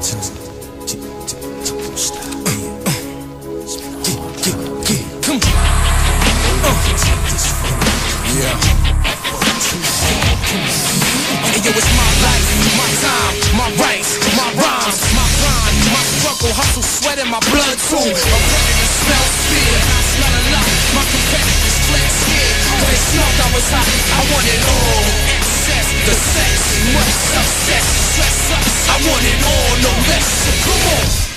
Yo, it's my life, my time, my rights, my rhymes, my grind, my struggle, hustle, sweat in my blood too. My predators smell fear, and I smell a lot. My competitors flex scared. When they smelled I was hot, I want it all. Excess, the sex, much success, stress up. I want it all, no less. So come on.